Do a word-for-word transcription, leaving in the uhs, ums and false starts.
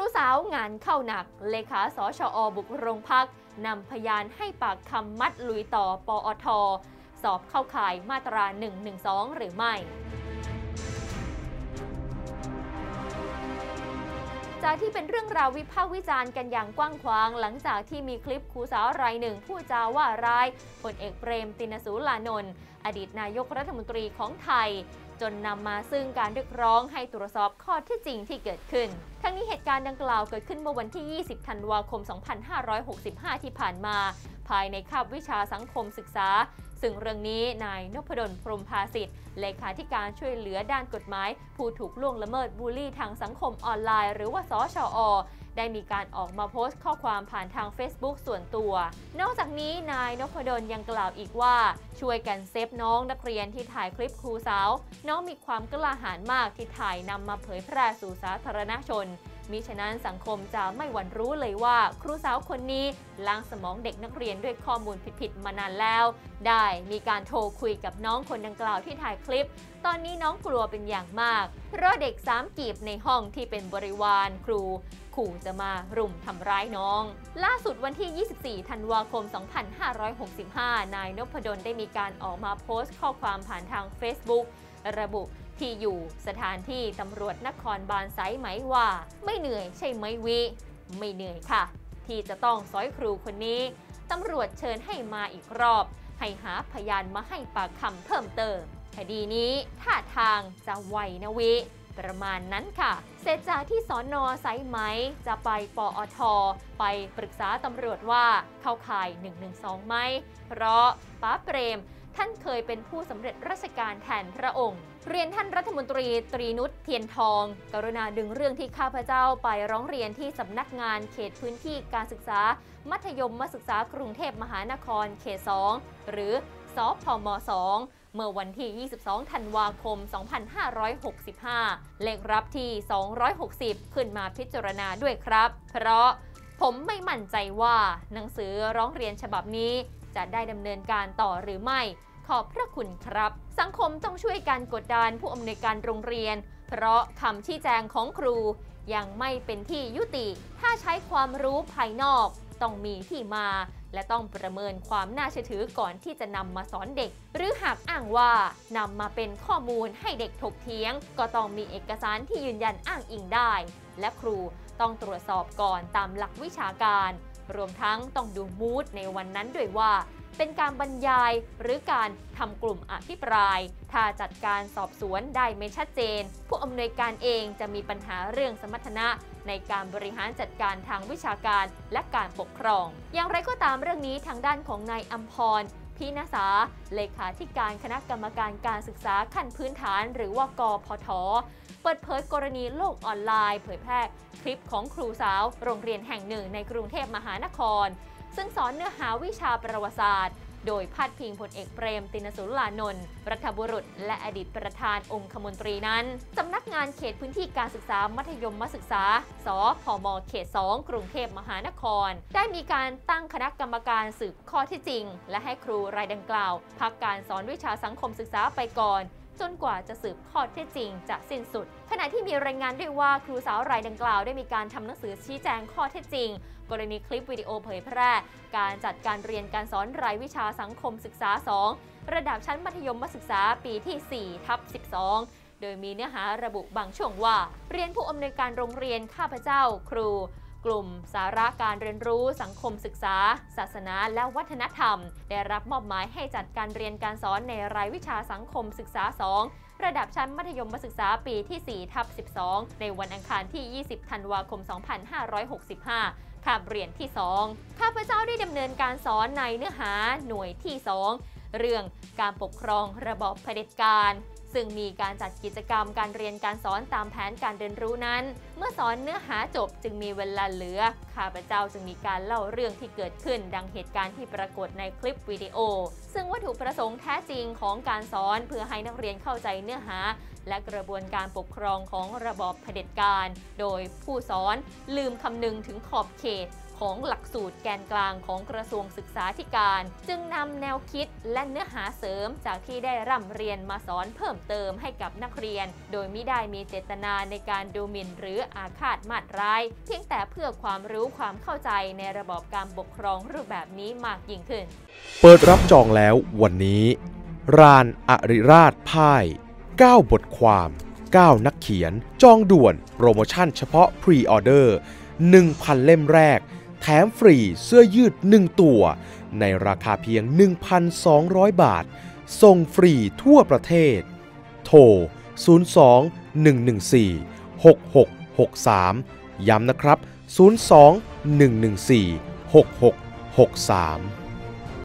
สาวงานเข้าหนักเลขาสชอบุกโรงพักนำพยานให้ปากคำมัดลุยต่อปอท.สอบเข้าข่ายมาตราหนึ่งหนึ่งสองหรือไม่จากที่เป็นเรื่องราววิพากษ์วิจารณ์กันอย่างกว้างขวางหลังจากที่มีคลิปครูสาวรายหนึ่งพูดจาว่าร้ายพลเอกเปรมติณสูลานนท์อดีตนายกรัฐมนตรีของไทยจนนำมาซึ่งการเรียกร้องให้ตรวจสอบข้อเท็จจริงที่เกิดขึ้นทั้งนี้เหตุการณ์ดังกล่าวเกิดขึ้นเมื่อวันที่ ยี่สิบ ธันวาคม สองพันห้าร้อยหกสิบห้า ที่ผ่านมาภายในคาบวิชาสังคมศึกษาซึ่งเรื่องนี้นายนพดล พรหมภาสิทธิ์เลขาธิการช่วยเหลือด้านกฎหมายผู้ถูกล่วงละเมิดบูลลี่ทางสังคมออนไลน์หรือว่าสชอ.ได้มีการออกมาโพสต์ข้อความผ่านทาง Facebook ส่วนตัวนอกจากนี้นายนพดลยังกล่าวอีกว่าช่วยกันเซฟน้องนักเรียนที่ถ่ายคลิปครูสาวน้องมีความกล้าหาญมากที่ถ่ายนำมาเผยแพร่สู่สาธารณชนมิฉะนั้นสังคมจะไม่หวั่นรู้เลยว่าครูสาวคนนี้ล้างสมองเด็กนักเรียนด้วยข้อมูลผิดๆมานานแล้วได้มีการโทรคุยกับน้องคนดังกล่าวที่ถ่ายคลิปตอนนี้น้องกลัวเป็นอย่างมากเพราะเด็กสามกีบในห้องที่เป็นบริวารครูขู่จะมารุมทำร้ายน้องล่าสุดวันที่ ยี่สิบสี่ ธันวาคม สองพันห้าร้อยหกสิบห้า นายนพดลได้มีการออกมาโพสต์ข้อความผ่านทาง Facebook ระบุที่อยู่สถานที่ตำรวจนครบาลไซไหมว่าไม่เหนื่อยใช่ไหมวิไม่เหนื่อยค่ะที่จะต้องสอยครูคนนี้ตำรวจเชิญให้มาอีกรอบให้หาพยานมาให้ปากคำเพิ่มเติมคดีนี้ท่าทางจะไวนะวิประมาณนั้นค่ะเสร็จจากที่สน.ไซไหมจะไปปอท.ไปปรึกษาตำรวจว่าเข้าข่ายหนึ่งหนึ่งสองไหมเพราะป้าเปรมท่านเคยเป็นผู้สำเร็จราชการแทนพระองค์เรียนท่านรัฐมนตรีตรีนุชเทียนทองกรุณาดึงเรื่องที่ข้าพเจ้าไปร้องเรียนที่สำนักงานเขตพื้นที่การศึกษามัธยมศึกษากรุงเทพมหานครเขตสองหรือสพมสองเมื่อวันที่ ยี่สิบสอง ธันวาคม สองพันห้าร้อยหกสิบห้า เลขรับที่ สองร้อยหกสิบ ขึ้นมาพิจารณาด้วยครับเพราะผมไม่มั่นใจว่าหนังสือร้องเรียนฉบับนี้จะได้ดำเนินการต่อหรือไม่ขอบพระคุณครับสังคมต้องช่วยกันกดดันผู้อำนวยการโรงเรียนเพราะคำชี้แจงของครูยังไม่เป็นที่ยุติถ้าใช้ความรู้ภายนอกต้องมีที่มาและต้องประเมินความน่าเชื่อถือก่อนที่จะนำมาสอนเด็กหรือหากอ้างว่านำมาเป็นข้อมูลให้เด็กถกเถียงก็ต้องมีเอกสารที่ยืนยันอ้างอิงได้และครูต้องตรวจสอบก่อนตามหลักวิชาการรวมทั้งต้องดูมูดในวันนั้นด้วยว่าเป็นการบรรยายหรือการทำกลุ่มอภิปรายถ้าจัดการสอบสวนได้ไม่ชัดเจนผู้อำนวยการเองจะมีปัญหาเรื่องสมรรถนะในการบริหารจัดการทางวิชาการและการปกครองอย่างไรก็ตามเรื่องนี้ทางด้านของนายอัมพรพิณษาเลขาธิการคณะกรรมการการศึกษาขั้นพื้นฐานหรือว่ากพท.เปิดเผยกรณีโลกออนไลน์เผยแพร่คลิปของครูสาวโรงเรียนแห่งหนึ่งในกรุงเทพมหานครซึ่งสอนเนื้อหาวิชาประวัติศาสตร์โดยพาดพิงพลเอกเปรมติณสูลานนท์รัฐบุรุษและอดีตประธานองคมนตรีนั้นสำนักงานเขตพื้นที่การศึกษามัธยมศึกษาสพมเขตสองกรุงเทพมหานครได้มีการตั้งคณะกรรมการสืบข้อเท็จจริงและให้ครูรายดังกล่าวพักการสอนวิชาสังคมศึกษาไปก่อนจนกว่าจะสืบข้อเท็จจริงจะสิ้นสุดขณะที่มีรายงานด้วยว่าครูสาวรายดังกล่าวได้มีการทำหนังสือชี้แจงข้อเท็จจริงกรณีคลิปวิดีโอเผยแพร่การจัดการเรียนการสอนรายวิชาสังคมศึกษาสองระดับชั้นมัธยมศึกษาปีที่ สี่ทับสิบสอง โดยมีเนื้อหาระบุบางช่วงว่าเรียนผู้อำนวยการโรงเรียนข้าพเจ้าครูกลุ่มสาระการเรียนรู้สังคมศึกษาศาสนาและวัฒนธรรมได้รับมอบหมายให้จัดการเรียนการสอนในรายวิชาสังคมศึกษาสองระดับชั้นมัธยมศึกษาปีที่ สี่ทับสิบสอง ในวันอังคารที่ ยี่สิบ ธันวาคม สองพันห้าร้อยหกสิบห้า คาบเรียนที่ สอง ข้าพเจ้าได้ดำเนินการสอนในเนื้อหาหน่วยที่ สอง เรื่องการปกครองระบอบเผด็จการซึ่งมีการจัดกิจกรรมการเรียนการสอนตามแผนการเรียนรู้นั้นเมื่อสอนเนื้อหาจบจึงมีเวลาเหลือข้าพเจ้าจึงมีการเล่าเรื่องที่เกิดขึ้นดังเหตุการณ์ที่ปรากฏในคลิปวิดีโอซึ่งวัตถุประสงค์แท้จริงของการสอนเพื่อให้นักเรียนเข้าใจเนื้อหาและกระบวนการปกครองของระบอบเผด็จการโดยผู้สอนลืมคำนึงถึงขอบเขตของหลักสูตรแกนกลางของกระทรวงศึกษาธิการจึงนำแนวคิดและเนื้อหาเสริมจากที่ได้ร่ำเรียนมาสอนเพิ่มเติมให้กับนักเรียนโดยไม่ได้มีเจตนาในการดูหมิ่นหรืออาฆาตมาตร้ายเพียงแต่เพื่อความรู้ความเข้าใจในระบอบการปกครองรูปแบบนี้มากยิ่งขึ้นเปิดรับจองแล้ววันนี้รานอริราชพ่ายเก้าบทความเก้านักเขียนจองด่วนโปรโมชั่นเฉพาะพรีออเดอร์ หนึ่งพัน เล่มแรกแถมฟรีเสื้อยืดหนึ่งตัวในราคาเพียง หนึ่งพันสองร้อย บาทส่งฟรีทั่วประเทศโทรศูนย์ สอง หนึ่ง หนึ่ง สี่ หก หก หก สามย้ำนะครับศูนย์ สอง หนึ่ง หนึ่ง สี่ หก หก หก สาม